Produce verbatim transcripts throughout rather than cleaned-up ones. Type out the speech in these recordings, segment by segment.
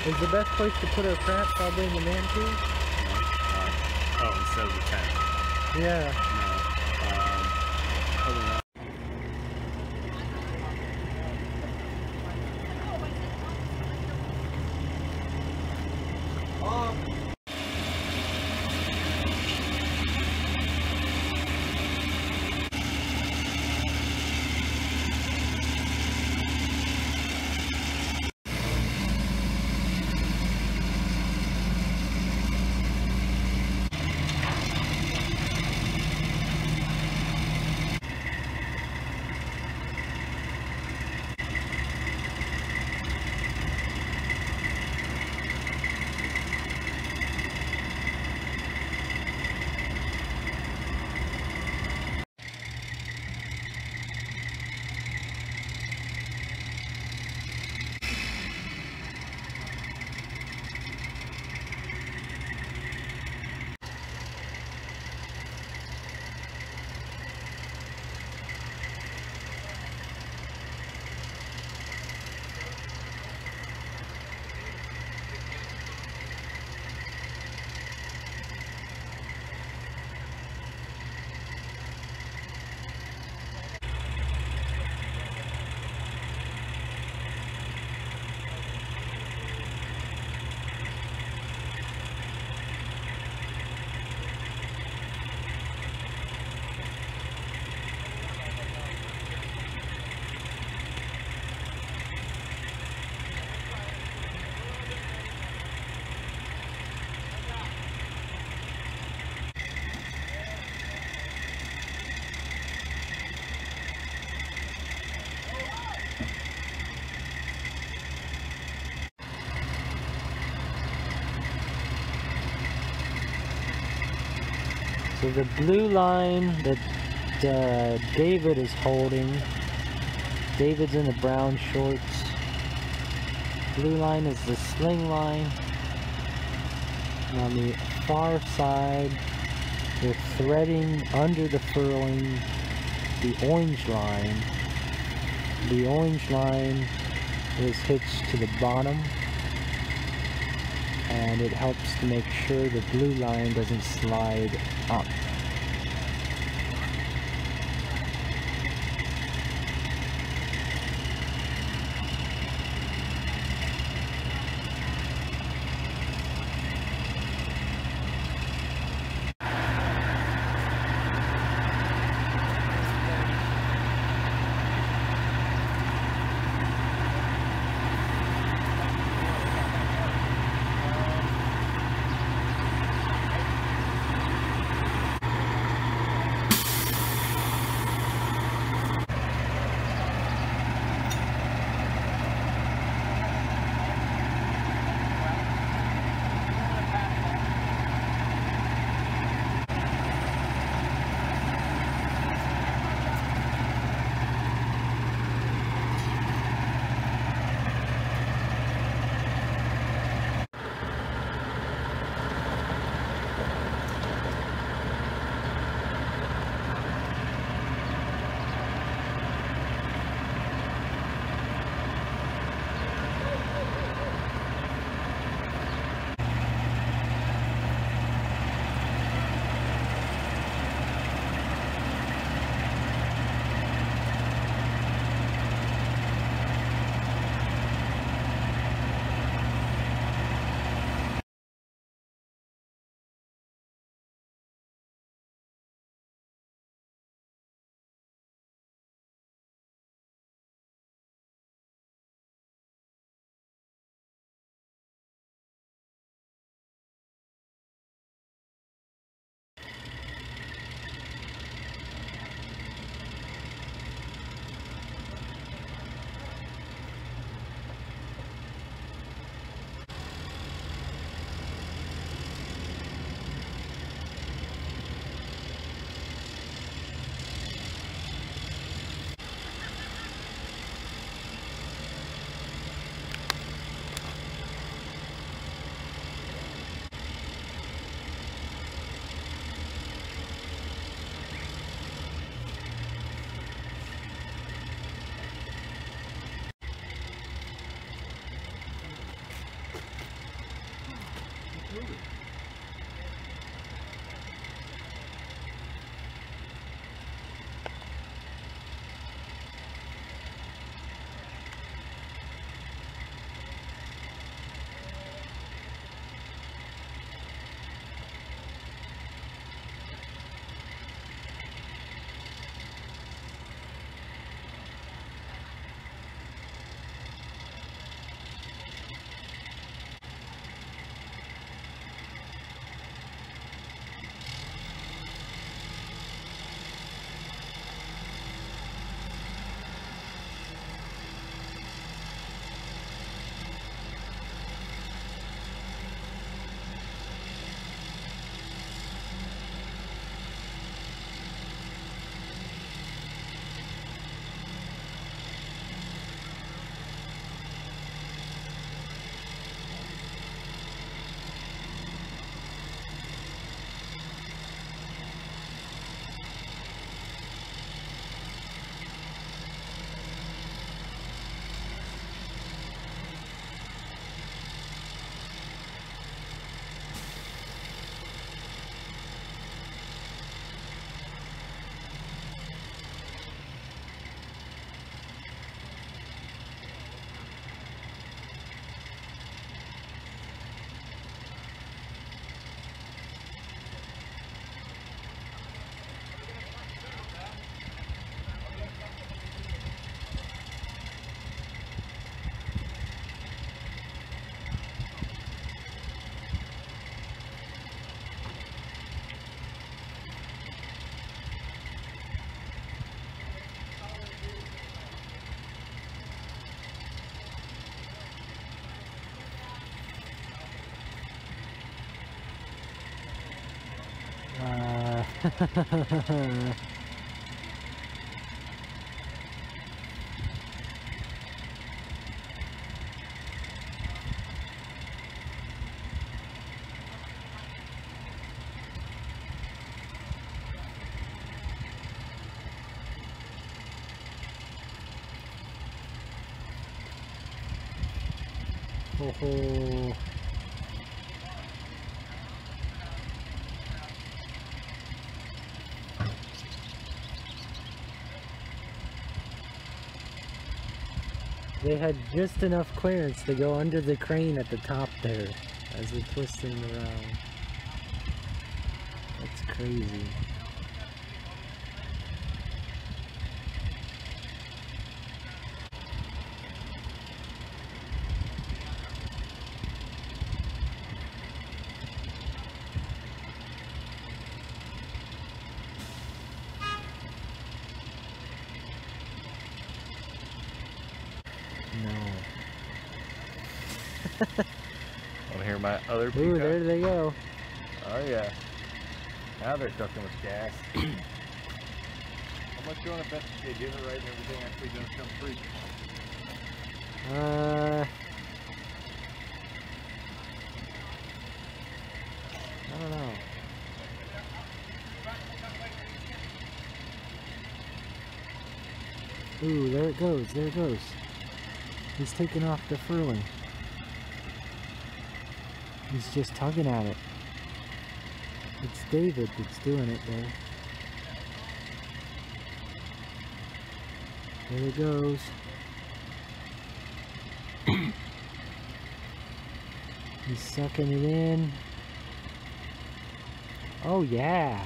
Is the best place to put our crap probably in the man cave? No. Uh, oh, instead of the tent. Yeah. No. Um, probably not. So the blue line that uh, David is holding, David's in the brown shorts. Blue line is the sling line. And on the far side, they're threading under the furling the orange line. The orange line is hitched to the bottom, and it helps to make sure the blue line doesn't slide up. moving. Uh, oh, oh. They had just enough clearance to go under the crane at the top there as they're twisting around. That's crazy. Want to hear my other peacock? Ooh, there they go. Oh yeah. Now they're cooking with gas. How much you want to bet that they did it right and everything actually does come free? Uh, I don't know. Ooh, there it goes, there it goes. He's taking off the furling. He's just tugging at it. It's David that's doing it there. There it goes. He's sucking it in. Oh yeah.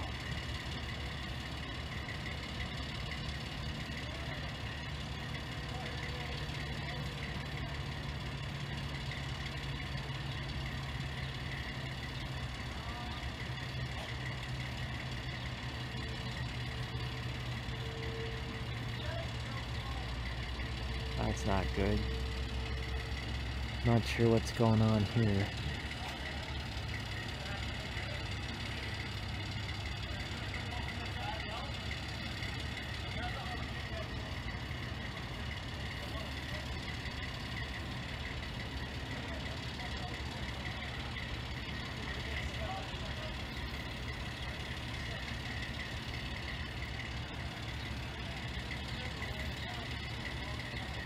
That's not good. Not sure what's going on here.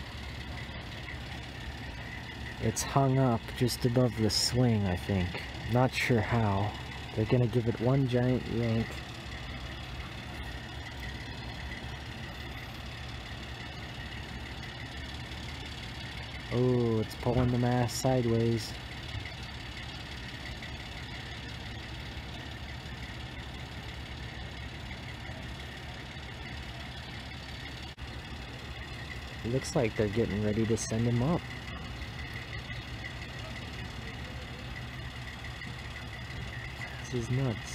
It's hung up just above the swing, I think. Not sure how. They're gonna give it one giant yank. Oh, it's pulling the mast sideways. Looks like they're getting ready to send him up. This is nuts.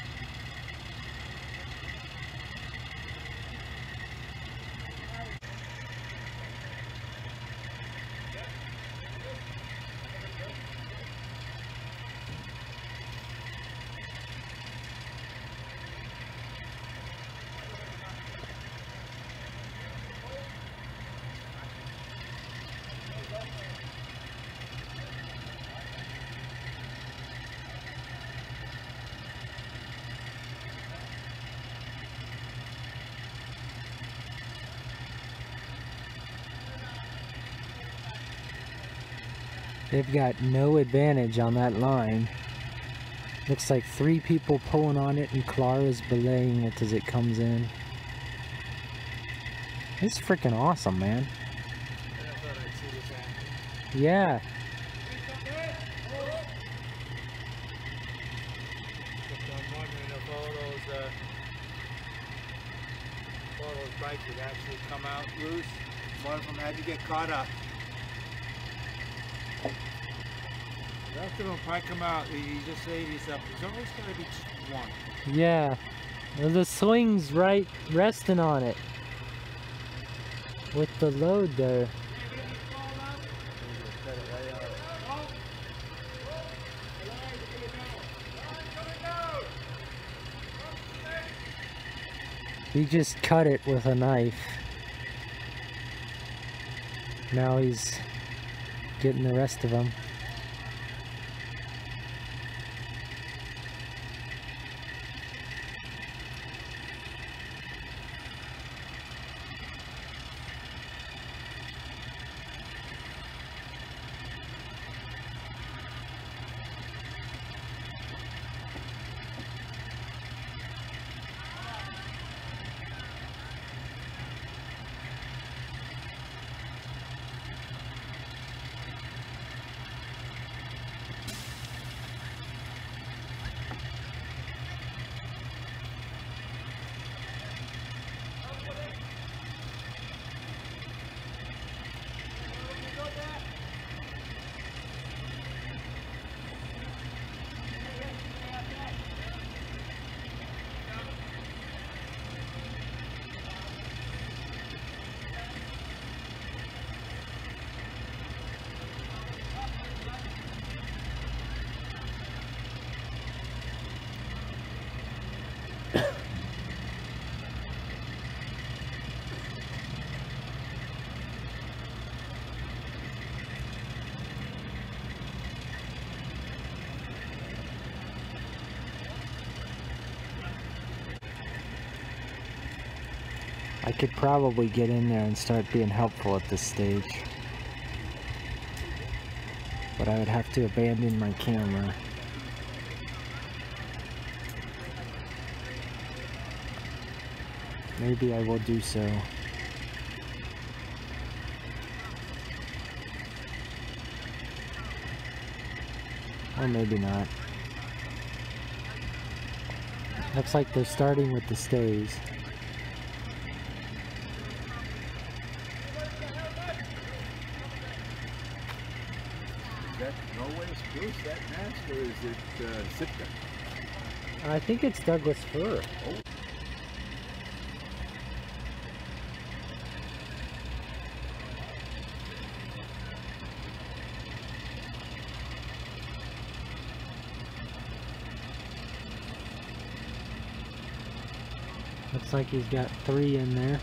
They've got no advantage on that line. Looks like three people pulling on it and Clara's belaying it as it comes in. It's freaking awesome, man. Yeah. All those bikes would actually come out loose. One of them had to get caught up. The rest of them probably come out, you just say to yourself, there's always got to be just one. Yeah. Well, the sling's right resting on it. With the load there. He just cut it with a knife. Now he's getting the rest of them. I could probably get in there and start being helpful at this stage. But I would have to abandon my camera. Maybe I will do so. Or maybe not. Looks like they're starting with the stays. Is that Norway spruce, that mast, or is it uh, Sitka? I think it's Douglas fir. Oh. Looks like he's got three in there.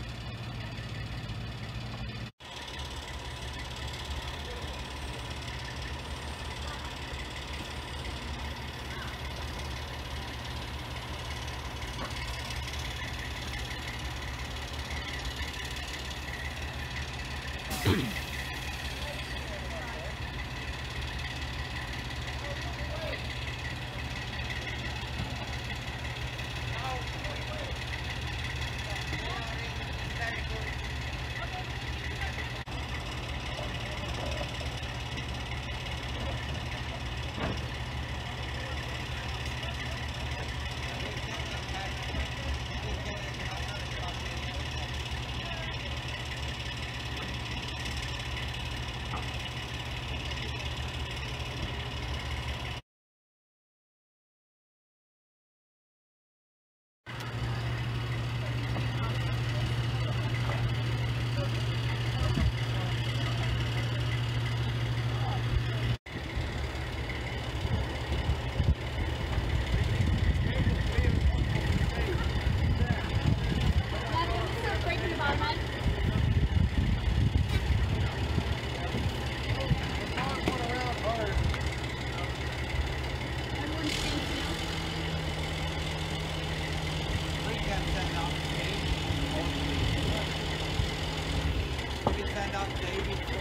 out Davey for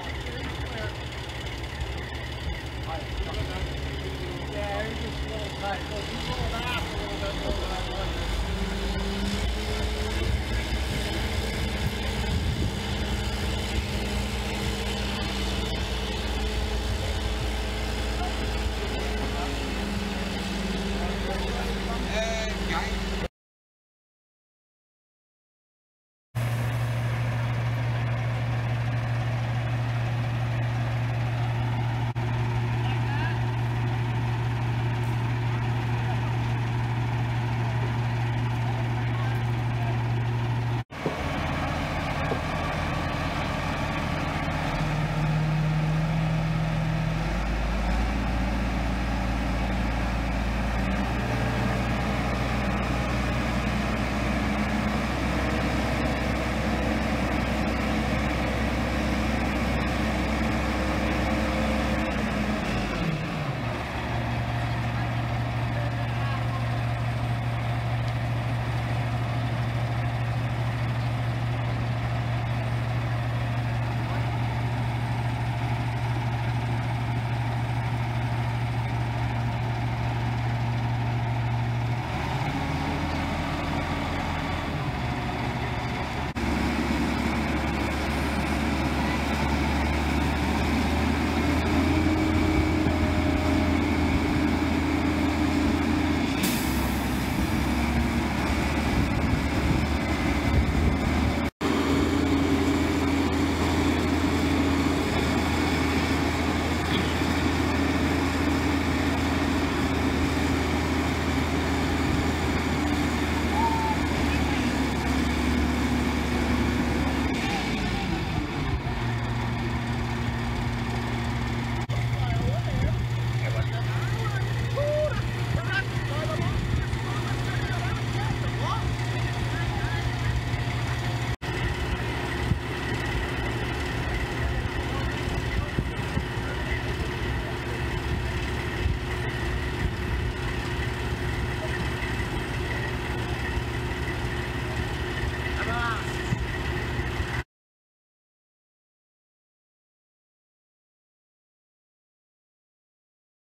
Yeah, there's just a little tight.